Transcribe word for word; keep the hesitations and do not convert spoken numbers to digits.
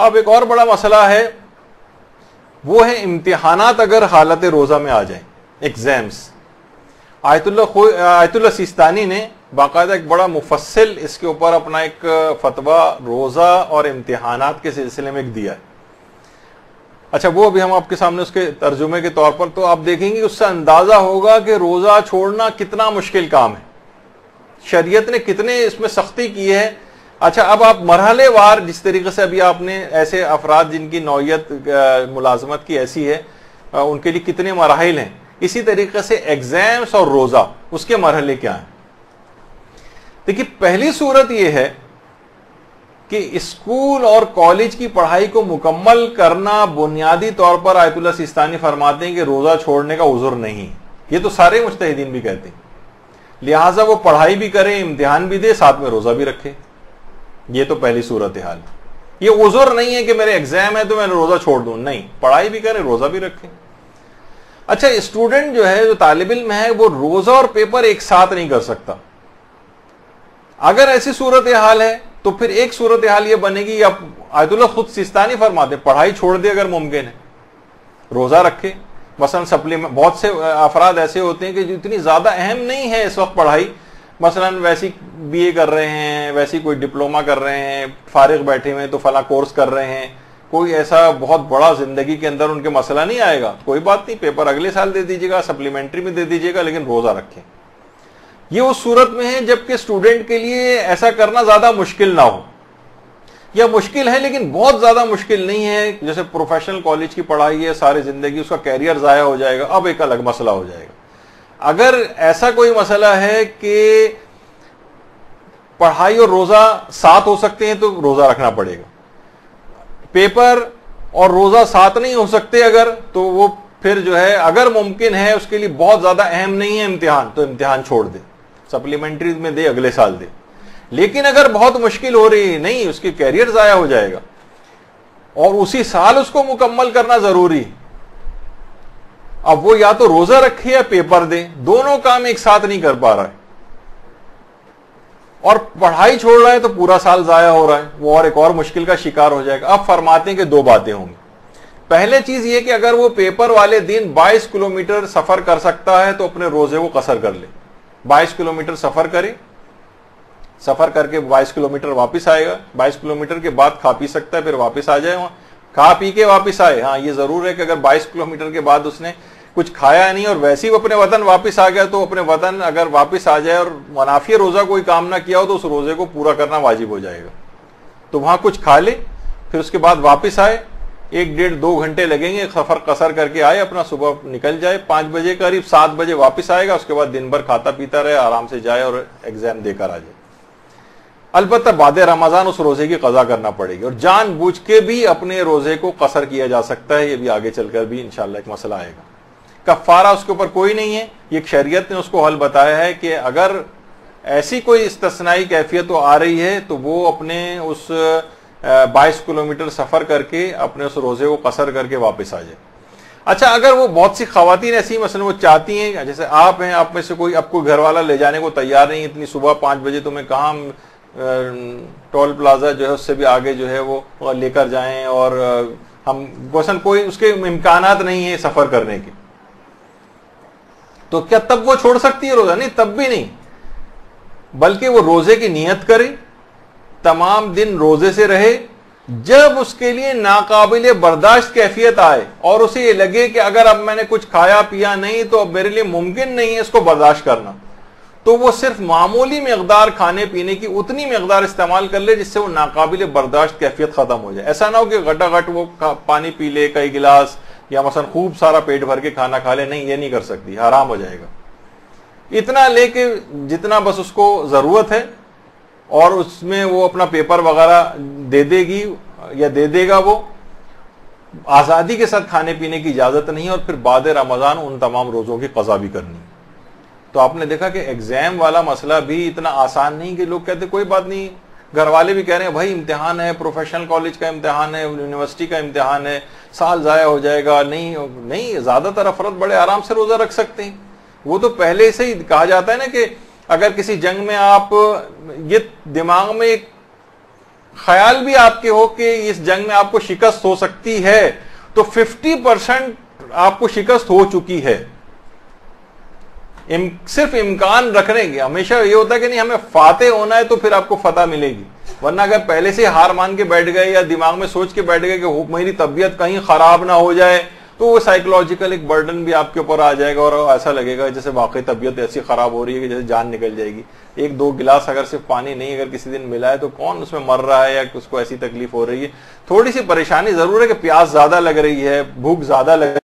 अब एक और बड़ा मसला है, वो है इम्तिहानात अगर हालत रोजा में आ जाए, एग्जाम्स। आयतुल्लाह आयतुल्लाह सिस्तानी ने बाकायदा एक बड़ा मुफस्सिल इसके ऊपर अपना एक फतवा रोजा और इम्तिहानात के सिलसिले में एक दिया है। अच्छा, वो अभी हम आपके सामने उसके तर्जुमे के तौर पर, तो आप देखेंगे उससे अंदाजा होगा कि रोजा छोड़ना कितना मुश्किल काम है, शरीयत ने कितने इसमें सख्ती की है। अच्छा, अब आप मरहलेवार, जिस तरीके से अभी आपने ऐसे अफराद जिनकी नौयत मुलाजमत की ऐसी है उनके लिए कितने मराहिल हैं, इसी तरीके से एग्जाम्स और रोजा उसके मरहले क्या हैं। देखिए, पहली सूरत यह है कि स्कूल और कॉलेज की पढ़ाई को मुकम्मल करना बुनियादी तौर पर आयतुल्लाह सिस्तानी फरमाते हैं कि रोजा छोड़ने का उज़ुर नहीं। ये तो सारे मुज्तहिदीन भी कहते हैं, लिहाजा वो पढ़ाई भी करे, इम्तिहान भी दे, साथ में रोजा भी रखे। ये तो पहली सूरत हाल। ये उज़ुर नहीं है कि मेरे एग्जाम है तो मैं रोजा छोड़ दूं, नहीं, पढ़ाई भी करे, रोजा भी रखे। अच्छा, स्टूडेंट जो है, जो तालिब इल्म है, वो रोजा और पेपर एक साथ नहीं कर सकता। अगर ऐसी सूरत हाल है तो फिर एक सूरत हाल ये बनेगी, अब आयतुल्लाह खुद सिस्तानी फरमाते पढ़ाई छोड़ दे अगर मुमकिन है, रोजा रखे। मसलन सप्लीमेंट, बहुत से अफराद ऐसे होते हैं कि जो इतनी ज्यादा अहम नहीं है इस वक्त पढ़ाई, मसलन वैसी बीए कर रहे हैं, वैसी कोई डिप्लोमा कर रहे हैं, फारिग बैठे हुए हैं तो फला कोर्स कर रहे हैं, कोई ऐसा बहुत बड़ा जिंदगी के अंदर उनके मसला नहीं आएगा, कोई बात नहीं, पेपर अगले साल दे दीजिएगा, सप्लीमेंट्री में दे दीजिएगा, लेकिन रोजा रखें। ये उस सूरत में है जबकि स्टूडेंट के लिए ऐसा करना ज्यादा मुश्किल ना हो, या मुश्किल है लेकिन बहुत ज्यादा मुश्किल नहीं है। जैसे प्रोफेशनल कॉलेज की पढ़ाई है, सारी जिंदगी उसका कैरियर जाया हो जाएगा, अब एक अलग मसला हो जाएगा। अगर ऐसा कोई मसला है कि पढ़ाई और रोजा साथ हो सकते हैं तो रोजा रखना पड़ेगा। पेपर और रोजा साथ नहीं हो सकते अगर, तो वो फिर जो है, अगर मुमकिन है, उसके लिए बहुत ज्यादा अहम नहीं है इम्तिहान, तो इम्तिहान छोड़ दे, सप्लीमेंट्री में दे, अगले साल दे। लेकिन अगर बहुत मुश्किल हो रही, नहीं, उसकी कैरियर जाया हो जाएगा और उसी साल उसको मुकम्मल करना जरूरी है, अब वो या तो रोजा रखे या पेपर दे, दोनों काम एक साथ नहीं कर पा रहा है और पढ़ाई छोड़ रहा है तो पूरा साल जाया हो रहा है, वो और एक और मुश्किल का शिकार हो जाएगा। अब फरमाते हैं कि दो बातें होंगी। पहले चीज ये कि अगर वो पेपर वाले दिन बाईस किलोमीटर सफर कर सकता है तो अपने रोजे को कसर कर ले, बाईस किलोमीटर सफर करे, सफर करके बाईस किलोमीटर वापस आएगा, बाईस किलोमीटर के बाद खा पी सकता है, फिर वापस आ जाए, वहां खा पी के वापस आए। हाँ, ये जरूर है कि अगर बाईस किलोमीटर के बाद उसने कुछ खाया नहीं और वैसे ही वो अपने वतन वापस आ गया, तो अपने वतन अगर वापस आ जाए और मुनाफी रोजा कोई काम ना किया हो तो उस रोजे को पूरा करना वाजिब हो जाएगा। तो वहां कुछ खा ले, फिर उसके बाद वापस आए, एक डेढ़ दो घंटे लगेंगे, सफर कसर करके आए, अपना सुबह निकल जाए, पांच बजे करीब सात बजे वापस आएगा, उसके बाद दिन भर खाता पीता रहे, आराम से जाए और एग्जाम देकर आ जाए। अलबत्ता बाद रमजान उस रोजे की कज़ा करना पड़ेगी और जानबूझ के भी अपने रोजे को कसर किया जा सकता है, ये भी आगे चलकर भी इंशाअल्लाह एक मसला आएगा। कफ़ारा उसके ऊपर कोई नहीं है, ये शरीयत ने उसको हल बताया है कि अगर ऐसी कोई इस्तस्नाई कैफियत तो आ रही है तो वो अपने उस बाईस किलोमीटर सफर करके अपने उस रोजे को कसर करके वापस आ जाए। अच्छा, अगर वो बहुत सी खवातीन ऐसी मसलन वो चाहती हैं, जैसे आप हैं, आप में से कोई आपको घर वाला ले जाने को तैयार नहीं, इतनी सुबह पाँच बजे तो मैं कहाँ टोल प्लाजा जो है उससे भी आगे जो है वो लेकर जाएं और हम वसन कोई उसके इम्कानात नहीं है सफर करने के, तो क्या तब वो छोड़ सकती है रोजा? नहीं, तब भी नहीं, बल्कि वो रोजे की नियत करे, तमाम दिन रोजे से रहे, जब उसके लिए नाकाबिले बर्दाश्त कैफियत आए और उसे ये लगे कि अगर अब मैंने कुछ खाया पिया नहीं तो अब मेरे लिए मुमकिन नहीं है इसको बर्दाश्त करना, तो वो सिर्फ मामूली मिकदार खाने पीने की उतनी मिकदार इस्तेमाल कर ले जिससे वो नाकाबिले बर्दाश्त कैफियत खत्म हो जाए। ऐसा ना हो कि घटाघट वो पानी पी ले कई गिलास या मसलन खूब सारा पेट भर के खाना खा ले, नहीं, ये नहीं कर सकती, हराम हो जाएगा। इतना लेके जितना बस उसको जरूरत है और उसमें वो अपना पेपर वगैरह दे देगी या दे देगा, वो आजादी के साथ खाने पीने की इजाजत नहीं है और फिर बाद रमजान उन तमाम रोजों की कज़ा भी करनी। तो आपने देखा कि एग्जाम वाला मसला भी इतना आसान नहीं कि लोग कहते कोई बात नहीं, घर वाले भी कह रहे हैं भाई इम्तिहान है, प्रोफेशनल कॉलेज का इम्तिहान है, यूनिवर्सिटी का इम्तिहान है, साल जाया हो जाएगा। नहीं नहीं, ज्यादातर अफराद बड़े आराम से रोजा रख सकते हैं। वो तो पहले से ही कहा जाता है ना कि अगर किसी जंग में आप, ये दिमाग में एक ख्याल भी आपके हो कि इस जंग में आपको शिकस्त हो सकती है, तो पचास परसेंट आपको शिकस्त हो चुकी है। इम, सिर्फ इम्कान रखने की, हमेशा ये होता है कि नहीं हमें फाते होना है तो फिर आपको फतह मिलेगी, वरना अगर पहले से हार मान के बैठ गए या दिमाग में सोच के बैठ गए कि मेरी तबीयत कहीं खराब ना हो जाए, तो वो साइकोलॉजिकल एक बर्डन भी आपके ऊपर आ जाएगा और ऐसा लगेगा जैसे वाकई तबीयत ऐसी खराब हो रही है कि जैसे जान निकल जाएगी। एक दो गिलास अगर सिर्फ पानी नहीं अगर किसी दिन मिला है तो कौन उसमें मर रहा है या उसको ऐसी तकलीफ हो रही है। थोड़ी सी परेशानी जरूर है कि प्यास ज्यादा लग रही है, भूख ज्यादा लग